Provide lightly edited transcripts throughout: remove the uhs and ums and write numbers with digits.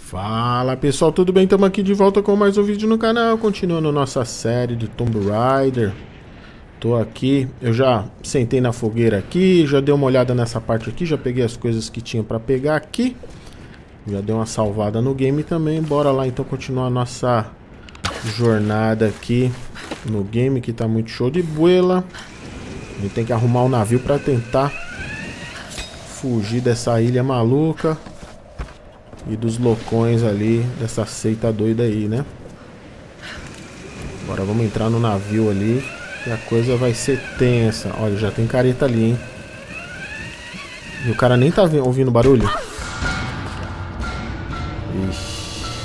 Fala pessoal, tudo bem? Estamos aqui de volta com mais um vídeo no canal, continuando nossa série de Tomb Raider. Tô aqui, eu já sentei na fogueira aqui, já dei uma olhada nessa parte aqui, já peguei as coisas que tinha pra pegar aqui. Já dei uma salvada no game também, bora lá então continuar a nossa jornada aqui no game, que tá muito show de bola. A gente tem que arrumar um navio pra tentar fugir dessa ilha maluca e dos loucões ali, dessa seita doida aí, né? Agora vamos entrar no navio ali, que a coisa vai ser tensa. Olha, já tem careta ali, hein? E o cara nem tá ouvindo barulho. Ixi.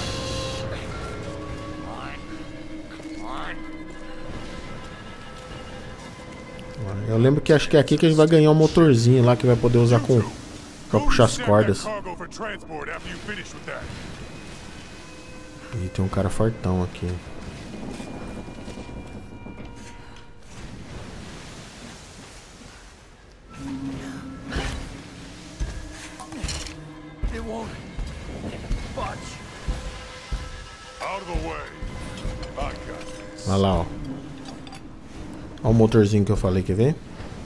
Eu lembro que acho que é aqui que a gente vai ganhar um motorzinho lá que vai poder usar pra puxar as cordas. E tem um cara fortão aqui. Olha lá, ó. Olha o motorzinho que eu falei, quer ver?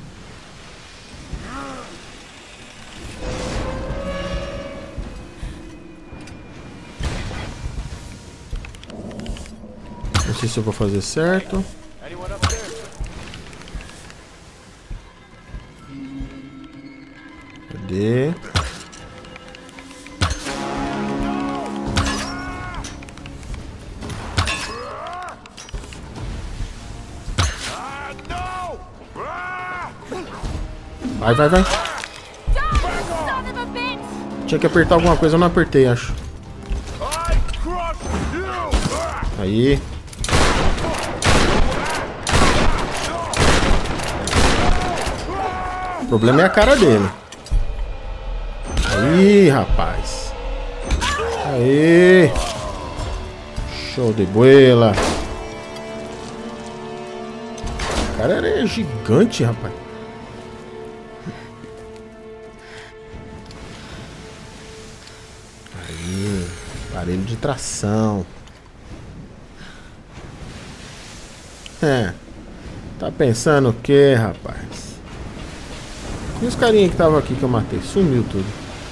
Não sei se eu vou fazer certo. Cadê? Vai, vai, vai. Tinha que apertar alguma coisa, eu não apertei, acho. Aí. O problema é a cara dele. Aí, rapaz. Aí. Show de bola. O cara era gigante, rapaz. Aí. Aparelho de tração. Tá pensando o que, rapaz? E os carinha que tava aqui que eu matei? Sumiu tudo.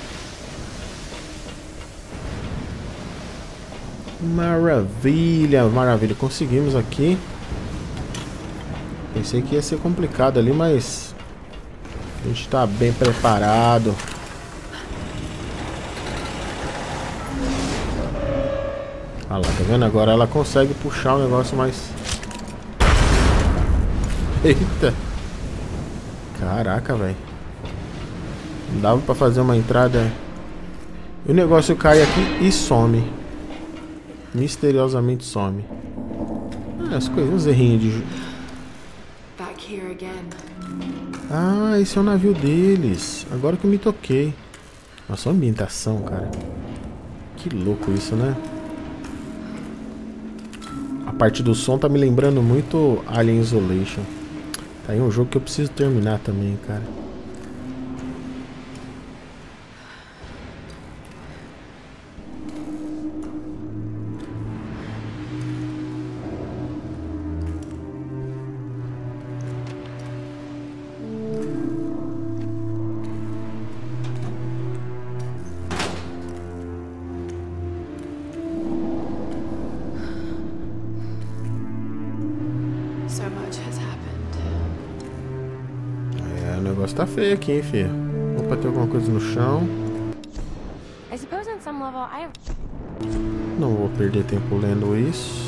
Maravilha, maravilha. Conseguimos aqui. Pensei que ia ser complicado ali, mas a gente tá bem preparado. Olha lá, tá vendo? Agora ela consegue puxar o negócio mais... Eita! Caraca, velho. Não dava pra fazer uma entrada. E o negócio cai aqui e some. Misteriosamente some. As coisas, uns errinhos de... Ah, esse é o navio deles. Agora que eu me toquei. Nossa, ambientação, cara. Que louco isso, né? A parte do som tá me lembrando muito Alien Isolation. Tá aí um jogo que eu preciso terminar também, cara. O negócio tá feio aqui, hein, filha. Opa, tem alguma coisa no chão. Não vou perder tempo lendo isso.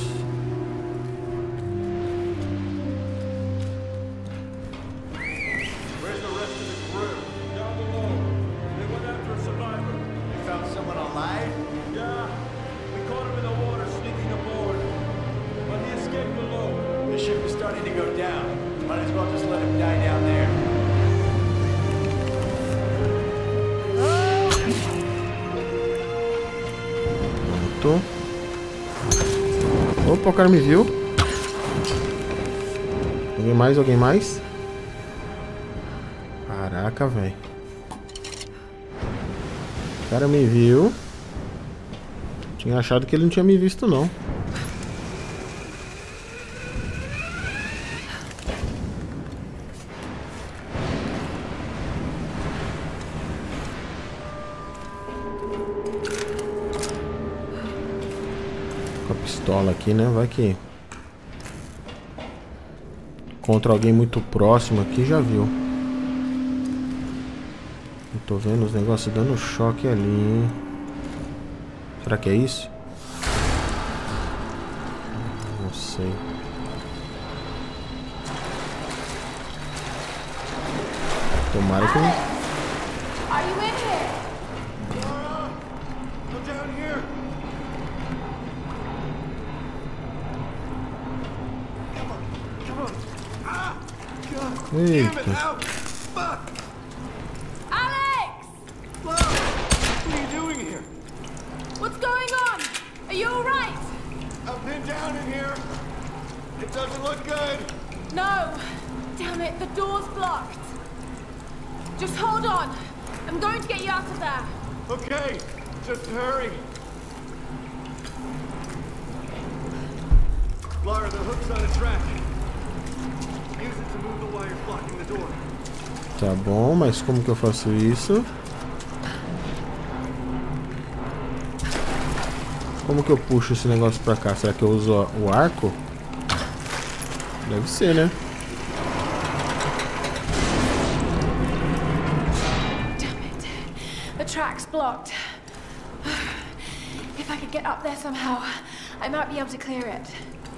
Opa, o cara me viu. Alguém mais? Alguém mais? Caraca, velho. O cara me viu. Tinha achado que ele não tinha me visto, não. Com a pistola aqui, né? Vai que... Contra alguém muito próximo aqui, já viu. Eu tô vendo os negócios dando choque ali, hein? Será que é isso? Não sei. Tomara que... Are you in here? Laura! Come down here! Come on! Come on! Ah! God! Damn it! Eita. Ow! Fuck! Alex! Laura! What are you doing here? What's going on? Are you alright? I'm pinned down in here. It doesn't look good. No. Damn it, the door's blocked. Just hold on. I'm going to get you out of there. Okay, just hurry. Laura, the hook's on a track. Use it to move the wires blocking the door. Tá bom, mas como que eu faço isso? Como que eu puxo esse negócio pra cá? Será que eu uso o arco? Deve ser, né? Damn it. The track's blocked. If I could get up there somehow, I might be able to clear it.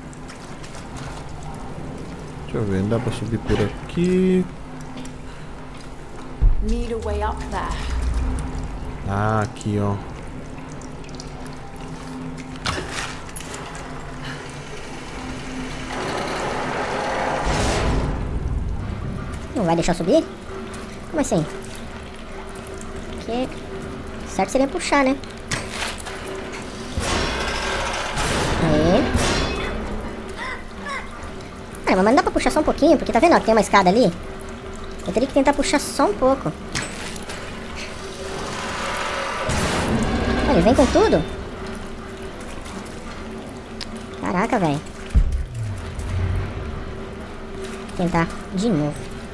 Deixa eu ver, não dá pra subir por aqui. Need a way up there. Ah, aqui, ó. Não vai deixar subir? Como assim? Porque... certo seria puxar, né? Aí. Caramba, mas não dá pra puxar só um pouquinho, porque tá vendo, ó, que tem uma escada ali? Eu teria que tentar puxar só um pouco. Olha, ele vem com tudo. Caraca, velho. Tentar de novo.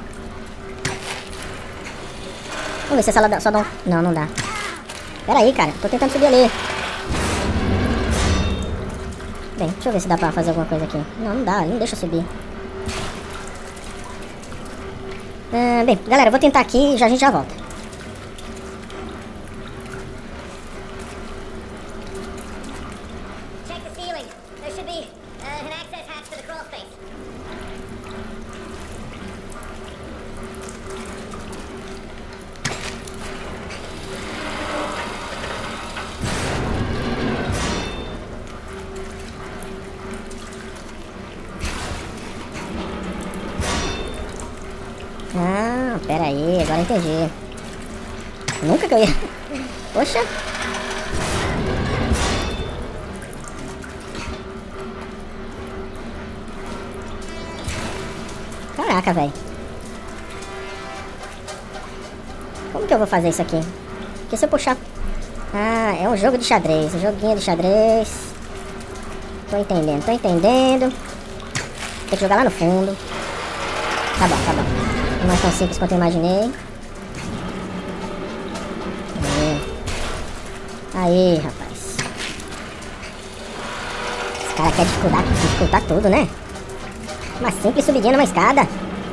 Vamos ver se essa ela só dá um... Não, não dá. Pera aí, cara. Tô tentando subir ali. Bem, deixa eu ver se dá pra fazer alguma coisa aqui. Não, não dá. Não deixa eu subir. Bem, galera, eu vou tentar aqui e já a gente já volta. Check the ceiling. There should be an access hatch to the crawl space. Ah, pera aí, agora eu entendi. Nunca que eu ia... Poxa. Caraca, velho. Como que eu vou fazer isso aqui? Porque se eu puxar... Ah, é um jogo de xadrez. Um joguinho de xadrez. Tô entendendo, tô entendendo. Tem que jogar lá no fundo. Tá bom, tá bom. Não é tão simples quanto eu imaginei. Aí, rapaz. Esse cara quer dificultar tudo, né? Uma simples subidinha numa escada.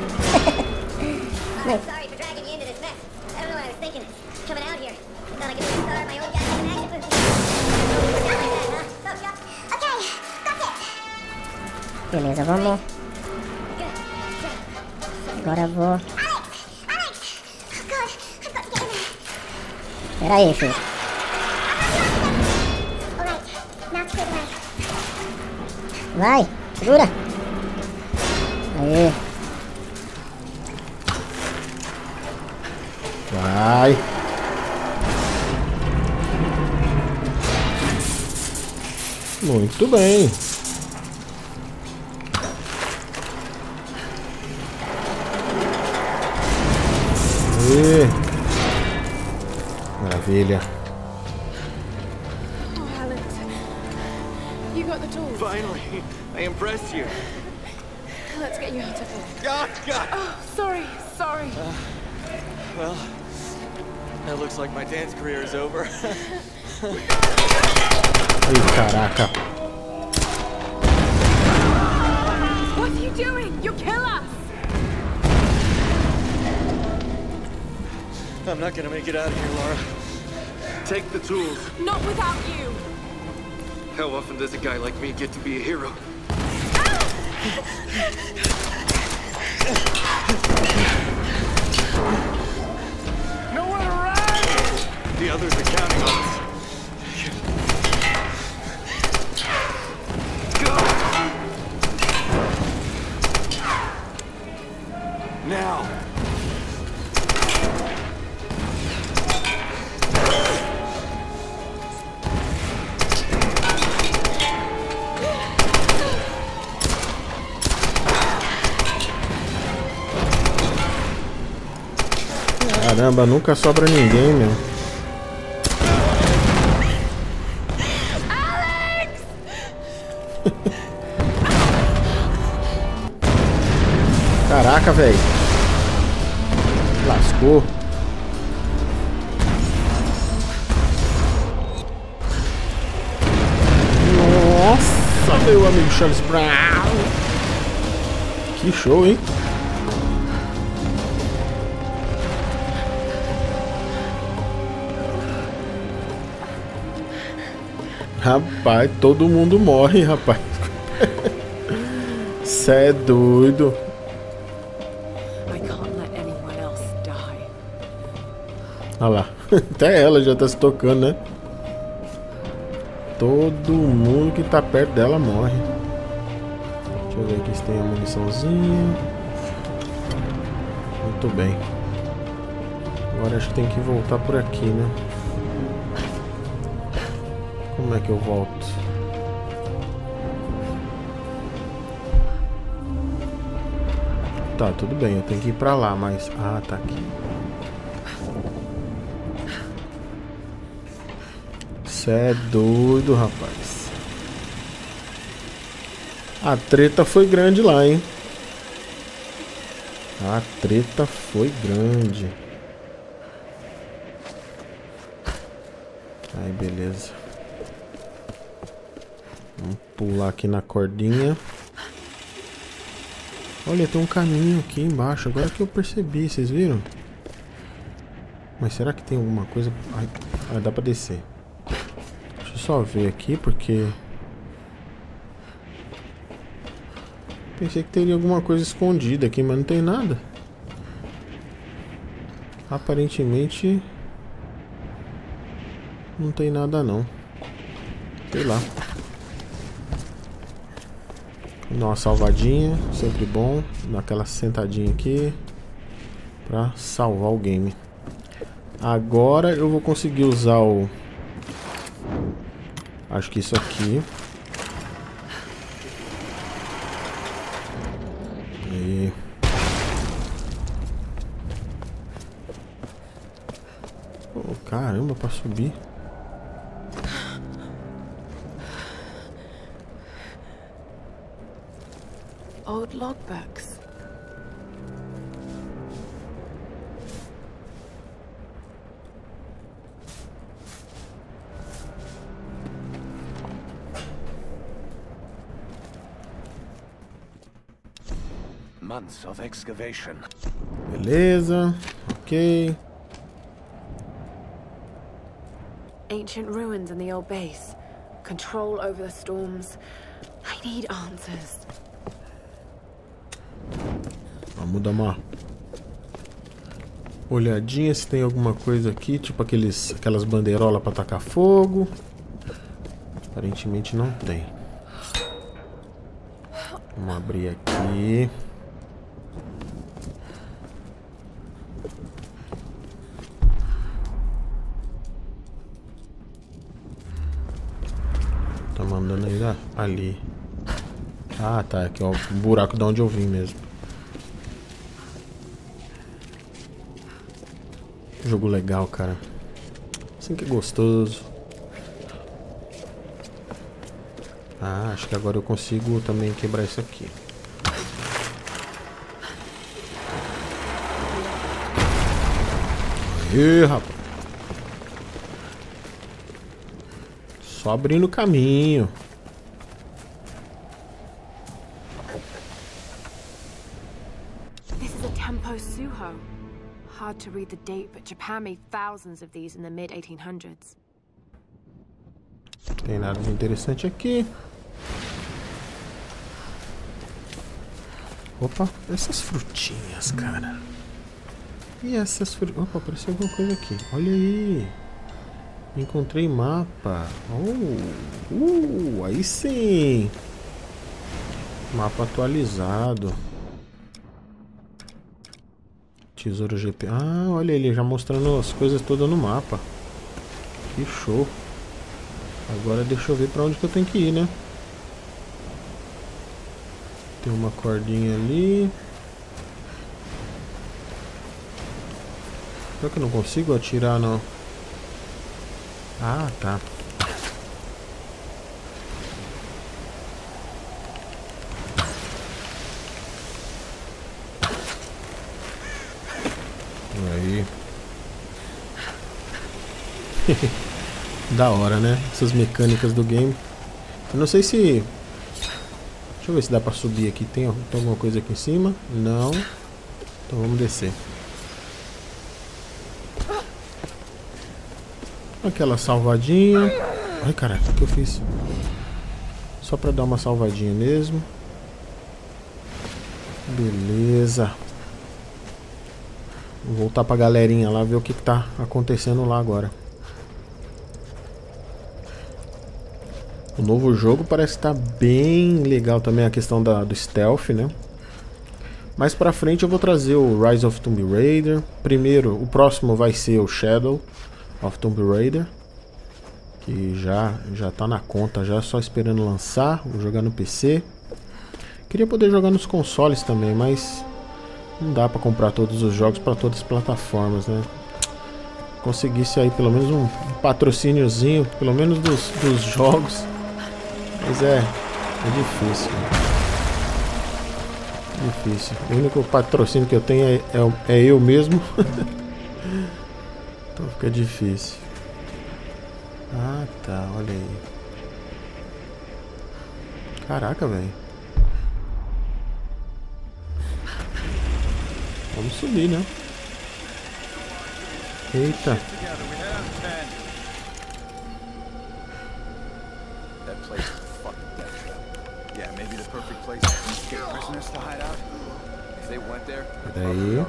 Mas... Sorry for dragging you into this mess. I don't know what I was thinking. Coming out here. I thought I could restart my old goddamn action movie. Okay, that's it. Beleza, vamos. Agora eu vou... Alex! Oh god, I've got to get in there. Pera aí, filho. Alright, now to clear the way. Vai, segura. Aí. Vai. Muito bem. Aê. Maravilha. Oh, Alex, you got the tools? Finally, I impressed you. Let's get you out of here. God, God. Oh, sorry. Well, that looks like my dance career is over. Ai, caraca. What are you doing? You'll kill us! I'm not gonna make it out of here, Laura. Take the tools. Not without you! How often does a guy like me get to be a hero? Nowhere to run! The others are counting on us. Go! Now! Caramba, nunca sobra ninguém, meu. Alex! Caraca, velho. Lascou. Nossa, meu amigo Charles Brown. Que show, hein? Rapaz, todo mundo morre, rapaz. Cê é doido. I can't let anyone else die. Olha lá. Até ela já tá se tocando, né? Todo mundo que tá perto dela morre. Deixa eu ver aqui se tem a muniçãozinha. Muito bem. Agora acho que tem que voltar por aqui, né? Como é que eu volto? Tá, tudo bem, eu tenho que ir pra lá, mas... Ah, tá aqui. Cê é doido, rapaz. A treta foi grande lá, hein? A treta foi grande. Aí, beleza. Vamos pular aqui na cordinha. Olha, tem um caminho aqui embaixo. Agora que eu percebi, vocês viram? Mas será que tem alguma coisa? Ai, dá pra descer. Deixa eu só ver aqui, porque... Pensei que teria alguma coisa escondida aqui, mas não tem nada. Aparentemente... Não tem nada não. Sei lá. Dar uma salvadinha, sempre bom. Dar aquela sentadinha aqui pra salvar o game. Agora eu vou conseguir usar o... Acho que isso aqui. E... Oh, caramba, pra subir. Old logbooks. Months of excavation. Beleza, ok. Ancient ruins in the old base. Control over the storms. I need answers. Vamos dar uma olhadinha se tem alguma coisa aqui, tipo aquelas bandeirolas para tacar fogo. Aparentemente não tem. Vamos abrir aqui. Tá mandando aí ali. Ah, tá, aqui ó, o buraco de onde eu vim mesmo. Jogo legal, cara. Assim que é gostoso. Ah, acho que agora eu consigo também quebrar isso aqui. Aí, rapaz. Só abrindo o caminho. This is a Tempo Suho. Hard to read the date, but Japan made thousands of these in the mid-1800s. Não tem nada de interessante aqui. Opa, essas frutinhas, cara. E essas frutinhas... Opa, apareceu alguma coisa aqui. Olha aí. Encontrei mapa. Aí sim. Mapa atualizado. Tesouro GP. Ah, olha ele já mostrando as coisas todas no mapa. Que show. Agora deixa eu ver pra onde que eu tenho que ir, né? Tem uma cordinha ali. Será que eu não consigo atirar, não? Ah, tá. Aí. Da hora, né? Essas mecânicas do game. Eu não sei se... Deixa eu ver se dá pra subir aqui. Tem alguma coisa aqui em cima? Não. Então vamos descer. Aquela salvadinha. Ai, caraca, o que eu fiz? Só pra dar uma salvadinha mesmo. Beleza. Vou voltar pra galerinha lá, ver o que tá acontecendo lá agora. O novo jogo parece estar bem legal também, a questão do stealth, né? Mais pra frente eu vou trazer o Rise of Tomb Raider. Primeiro, o próximo vai ser o Shadow of Tomb Raider, que já tá na conta, já só esperando lançar. Vou jogar no PC. Queria poder jogar nos consoles também, mas não dá pra comprar todos os jogos pra todas as plataformas, né? Conseguisse aí pelo menos um patrocíniozinho, pelo menos dos jogos. Mas é difícil. Difícil. O único patrocínio que eu tenho é eu mesmo. Então fica difícil. Ah, tá, olha aí. Caraca, velho. Vamos subir, né? Eita. Peraí.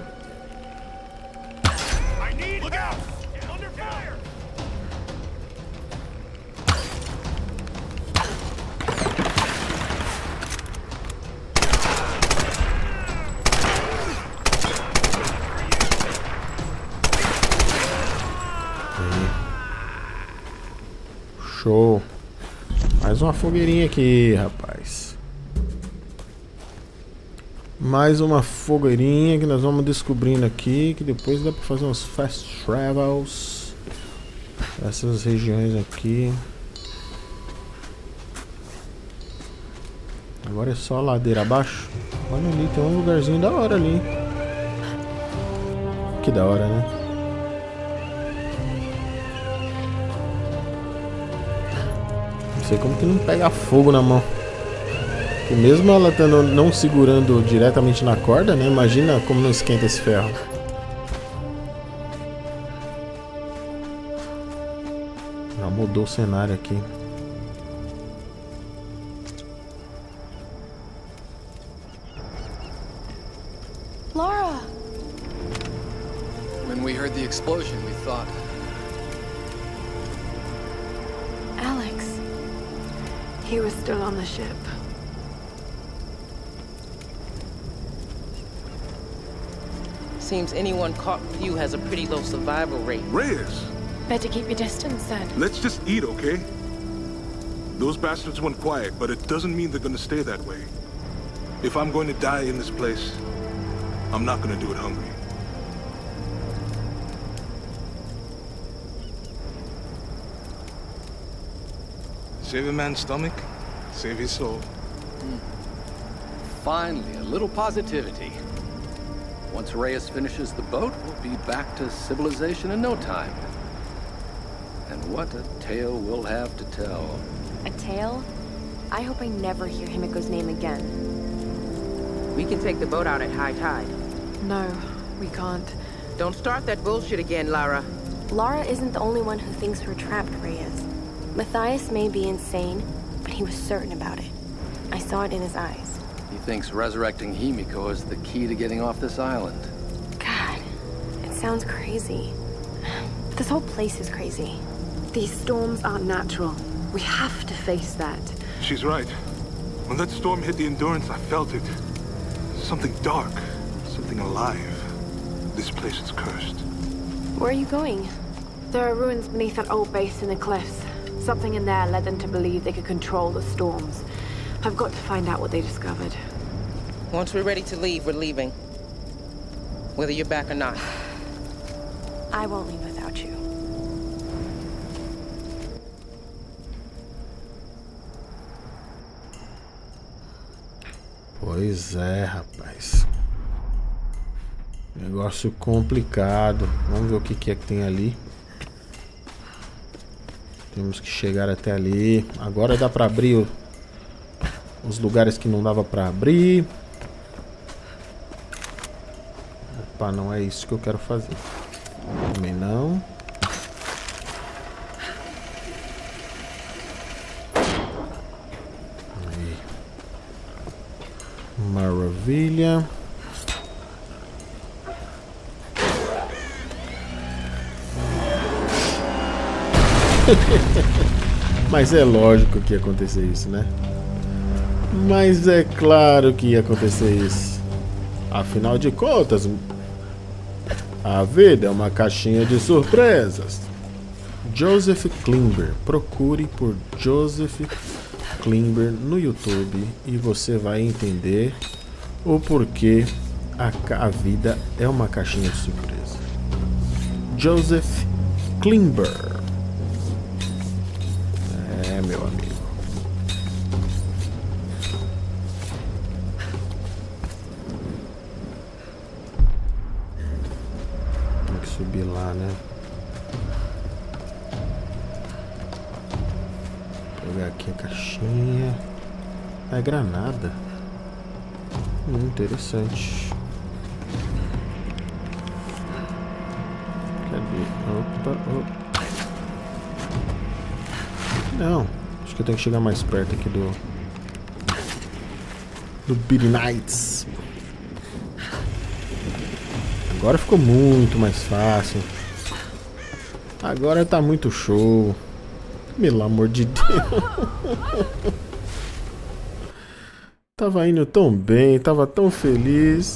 Show. Mais uma fogueirinha aqui, rapaz. Mais uma fogueirinha que nós vamos descobrindo aqui, que depois dá pra fazer uns fast travels. Essas regiões aqui. Agora é só ladeira abaixo. Olha ali, tem um lugarzinho da hora ali. Que da hora, né? Não sei como que não pega fogo na mão. E mesmo ela não segurando diretamente na corda, né? Imagina como não esquenta esse ferro. Já mudou o cenário aqui. Laura! When we heard the explosion, we thought... Alex. He was still on the ship. Seems anyone caught with you has a pretty low survival rate. Reyes, Better keep your distance then. let's just eat, okay? Those bastards went quiet, but it doesn't mean they're gonna stay that way. If I'm going to die in this place, I'm not gonna do it hungry. Save a man's stomach, Save his soul. Finally, a little positivity. Once Reyes finishes the boat, we'll be back to civilization in no time. And what a tale we'll have to tell. A tale? I hope I never hear Himiko's name again. We can take the boat out at high tide. No, we can't. Don't start that bullshit again, Lara. Lara isn't the only one who thinks we're trapped, Reyes. Matthias may be insane, but he was certain about it. I saw it in his eyes. He thinks resurrecting Himiko is the key to getting off this island. God, it sounds crazy. This whole place is crazy. These storms aren't natural. We have to face that. She's right. When that storm hit the Endurance, I felt it. Something dark. Something alive. This place is cursed. Where are you going? There are ruins beneath that old base in the cliffs. Something in there led them to believe they could control the storms. I've got to find out what they discovered. Once we're ready to leave, we're leaving. Whether you're back or not. I won't leave without you. Pois é, rapaz. Negócio complicado. Vamos ver o que é que tem ali. Temos que chegar até ali. Agora dá pra abrir os lugares que não dava pra abrir. Opa, não é isso que eu quero fazer. Também não. Aí. Maravilha. Mas é lógico que ia acontecer isso, né? Mas é claro que ia acontecer isso. Afinal de contas, a vida é uma caixinha de surpresas. Joseph Klimber. Procure por Joseph Klimber no YouTube e você vai entender o porquê a vida é uma caixinha de surpresa. Joseph Klimber. É, meu amigo. Tem que subir lá, né? Pegar aqui a caixinha. Ah, é granada. Interessante. Cadê? Opa, opa. Não, acho que eu tenho que chegar mais perto aqui do Beady Knights. Agora ficou muito mais fácil. Agora tá muito show. Pelo amor de Deus. Tava indo tão bem, tava tão feliz.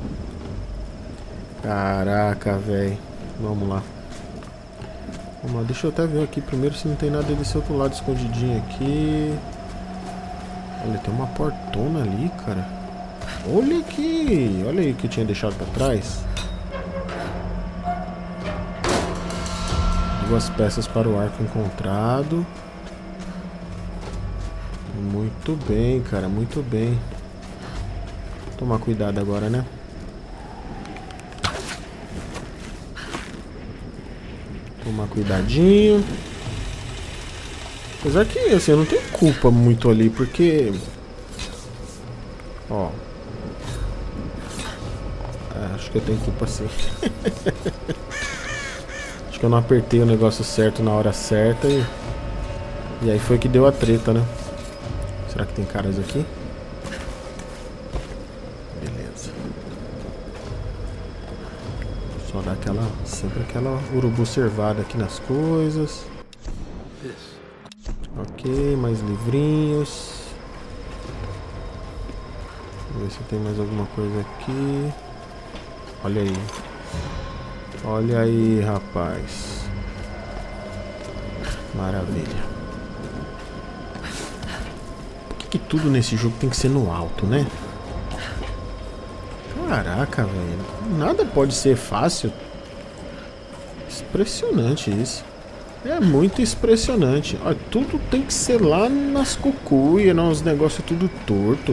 Caraca, velho. Vamos lá. Vamos lá, deixa eu até ver aqui primeiro se não tem nada desse outro lado escondidinho aqui. Olha, tem uma portona ali, cara. Olha aqui. Olha aí o que eu tinha deixado pra trás. 2 peças para o arco encontrado. Muito bem, cara, muito bem. Tomar cuidado agora, né? Tomar cuidadinho. Apesar que, assim, eu não tenho culpa muito ali, porque... Ó. Acho que eu tenho culpa sim. Acho que eu não apertei o negócio certo na hora certa e aí foi que deu a treta, né? Será que tem caras aqui? Beleza. Só dar sempre aquela urubu servada aqui nas coisas. Ok, mais livrinhos. Vamos ver se tem mais alguma coisa aqui. Olha aí. Olha aí, rapaz. Maravilha. Por que tudo nesse jogo tem que ser no alto, né? Caraca, velho. Nada pode ser fácil. Impressionante isso. É muito impressionante. Olha, tudo tem que ser lá nas cucuias, né? Os negócios tudo torto.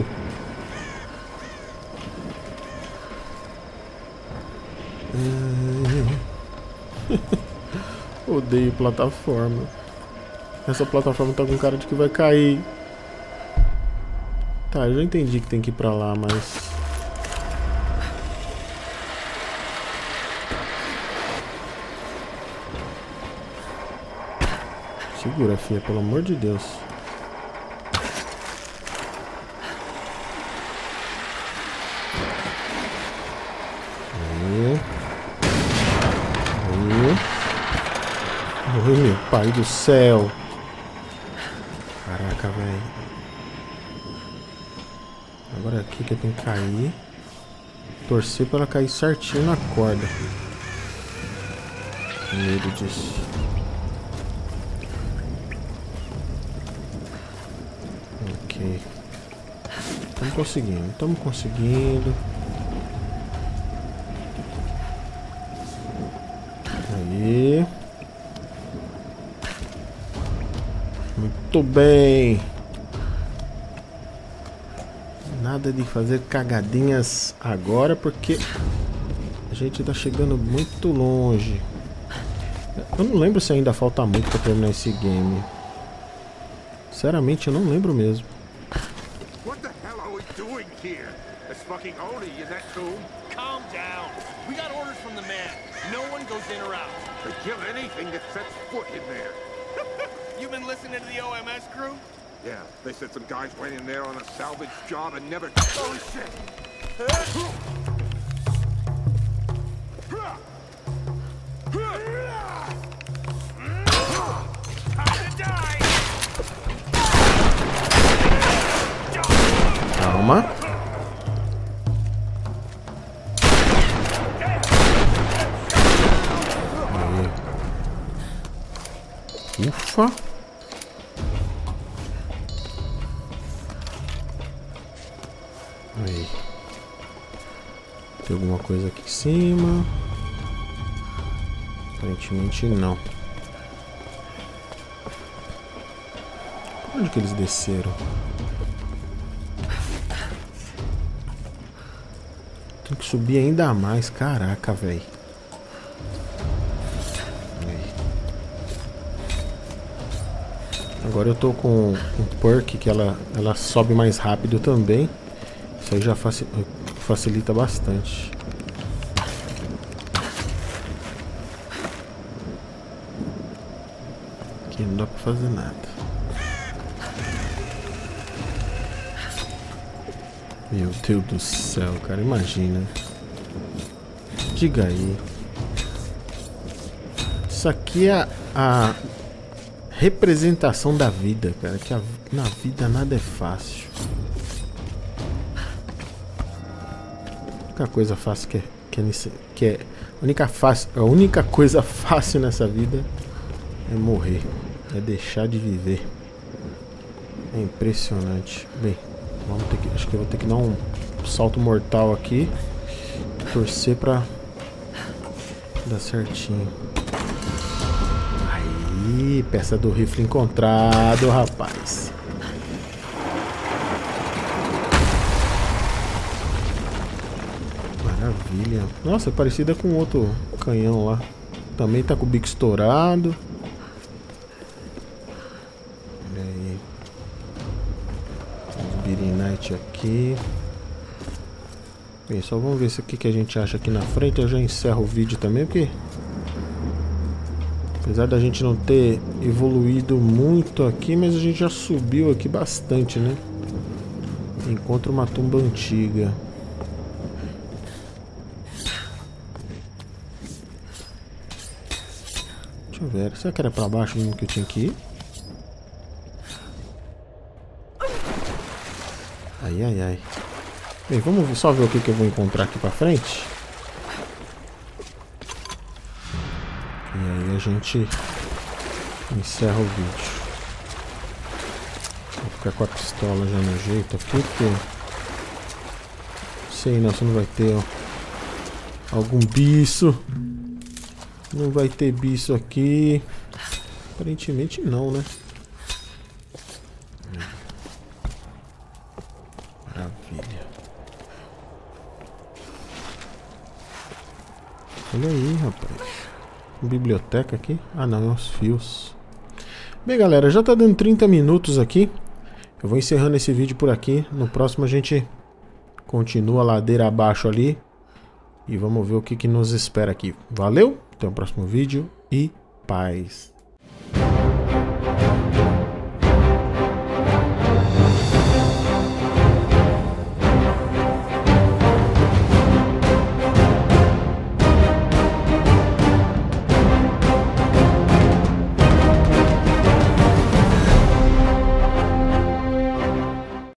Odeio plataforma. Essa plataforma tá com cara de que vai cair. Tá, eu já entendi que tem que ir pra lá, mas... Segura, filha, pelo amor de Deus. Aí. Ai, meu pai do céu. Caraca, velho. Agora é aqui que eu tenho que cair. Torcer pra ela cair certinho na corda. Medo disso. Ok. Estamos conseguindo, estamos conseguindo. Aí. Muito bem. Nada de fazer cagadinhas agora, porque a gente tá chegando muito longe. Eu não lembro se ainda falta muito pra terminar esse game. Sinceramente, eu não lembro mesmo. What the hell are we doing here? There's fucking Oni in that tomb. Calm down. We got orders from the man. No one goes in or out. They kill anything that sets foot in there. You been listening to the OMS crew? Yeah, they said some guys went in there on a salvage job and never... Oh, shit! Calma. Aí. Ufa. Aí. Tem alguma coisa aqui em cima? Aparentemente não. Onde que eles desceram? Tem que subir ainda mais. Caraca, velho. Agora eu tô com um perk que ela sobe mais rápido também. Isso aí já facilita bastante. Aqui não dá pra fazer nada. Meu Deus do céu, cara, imagina. Diga aí. Isso aqui é a representação da vida, cara. Que na vida nada é fácil. A única coisa fácil a única coisa fácil nessa vida é morrer, é deixar de viver. É impressionante. Bem, acho que eu vou ter que dar um salto mortal aqui. Torcer pra dar certinho. Aí, peça do rifle encontrado, rapaz. Maravilha. Nossa, é parecida com outro canhão lá. Também tá com o bico estourado. Olha aí. Birinite aqui. Bem, só vamos ver isso aqui que a gente acha aqui na frente. Eu já encerro o vídeo também, porque apesar da gente não ter evoluído muito aqui, mas a gente já subiu aqui bastante, né? Encontra uma tumba antiga. Deixa eu ver, será que era pra baixo mesmo que eu tinha que ir? Ai, ai, ai. Bem, vamos só ver o que eu vou encontrar aqui pra frente. E aí a gente encerra o vídeo. Vou ficar com a pistola já no jeito aqui, porque sei não, se não vai ter algum bicho. Não vai ter bicho aqui. Aparentemente não, né? Maravilha. Olha aí, rapaz. Biblioteca aqui? Ah, não, é os fios. Bem, galera, já tá dando 30 minutos aqui. Eu vou encerrando esse vídeo por aqui. No próximo a gente continua a ladeira abaixo ali. E vamos ver o que nos espera aqui. Valeu, até o próximo vídeo e paz.